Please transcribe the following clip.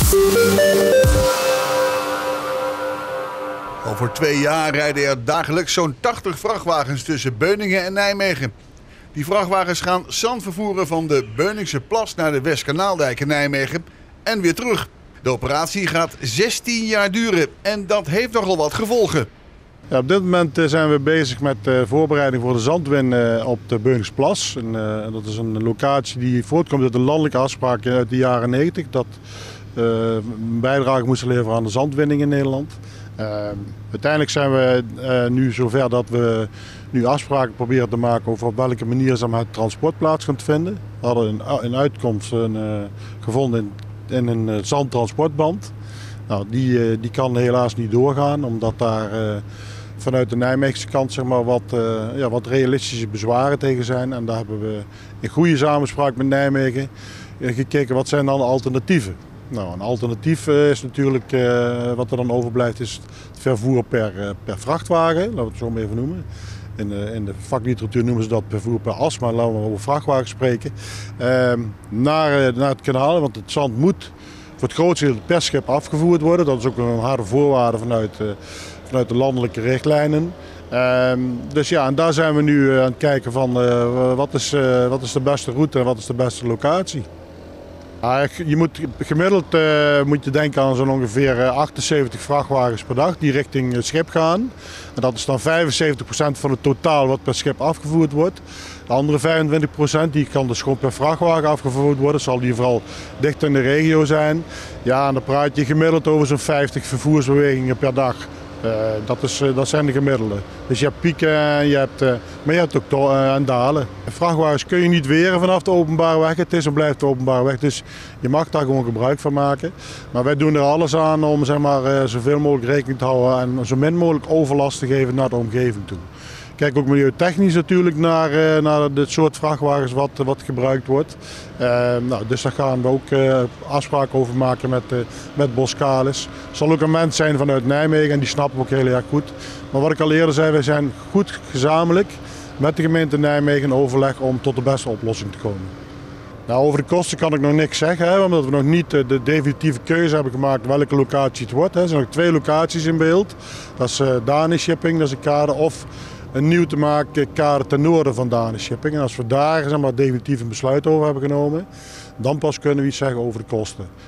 Over 2 jaar rijden er dagelijks zo'n 80 vrachtwagens tussen Beuningen en Nijmegen. Die vrachtwagens gaan zand vervoeren van de Beuningse Plas naar de Westkanaaldijk in Nijmegen en weer terug. De operatie gaat 16 jaar duren en dat heeft nogal wat gevolgen. Ja, op dit moment zijn we bezig met de voorbereiding voor de zandwin op de Beuningse Plas. Dat is een locatie die voortkomt uit de landelijke afspraken uit de jaren 90. Dat een bijdrage moesten leveren aan de zandwinning in Nederland. Uiteindelijk zijn we nu zover dat we nu afspraken proberen te maken over op welke manier het transport plaats gaat vinden. We hadden een uitkomst gevonden in een zandtransportband. Nou, die kan helaas niet doorgaan, omdat daar vanuit de Nijmeegse kant zeg maar, wat realistische bezwaren tegen zijn. En daar hebben we in goede samenspraak met Nijmegen gekeken wat zijn dan de alternatieven. Nou, een alternatief is natuurlijk, wat er dan overblijft, is het vervoer per vrachtwagen, laten we het zo maar even noemen. In de vakliteratuur noemen ze dat vervoer per as, maar laten we over vrachtwagens spreken. Naar het kanaal, want het zand moet voor het grootste deel per schip afgevoerd worden. Dat is ook een harde voorwaarde vanuit de landelijke richtlijnen. Dus ja, en daar zijn we nu aan het kijken van wat is de beste route en wat is de beste locatie. Gemiddeld moet je denken aan zo'n ongeveer 78 vrachtwagens per dag die richting het schip gaan. En dat is dan 75% van het totaal wat per schip afgevoerd wordt. De andere 25% die kan dus gewoon per vrachtwagen afgevoerd worden. Dat zal die vooral dicht in de regio zijn. Ja, en dan praat je gemiddeld over zo'n 50 vervoersbewegingen per dag. Dat zijn de gemiddelden. Dus je hebt pieken, maar je hebt ook dalen. Vrachtwagens kun je niet weren vanaf de openbare weg. Het is en blijft de openbare weg, dus je mag daar gewoon gebruik van maken. Maar wij doen er alles aan om zeg maar, zoveel mogelijk rekening te houden en zo min mogelijk overlast te geven naar de omgeving toe. Kijk ook milieutechnisch natuurlijk naar dit soort vrachtwagens wat gebruikt wordt. Dus daar gaan we ook afspraken over maken met Boskalis. Het zal ook een mens zijn vanuit Nijmegen en die snappen we ook heel erg goed. Maar wat ik al eerder zei, wij zijn goed gezamenlijk met de gemeente Nijmegen in overleg om tot de beste oplossing te komen. Nou, over de kosten kan ik nog niks zeggen, omdat we nog niet de definitieve keuze hebben gemaakt welke locatie het wordt. Er zijn nog 2 locaties in beeld. Dat is Danish Shipping, dat is een kade, of een nieuw te maken kade ten noorden van Danish Shipping. En als we daar zeg maar, definitief een besluit over hebben genomen, dan pas kunnen we iets zeggen over de kosten.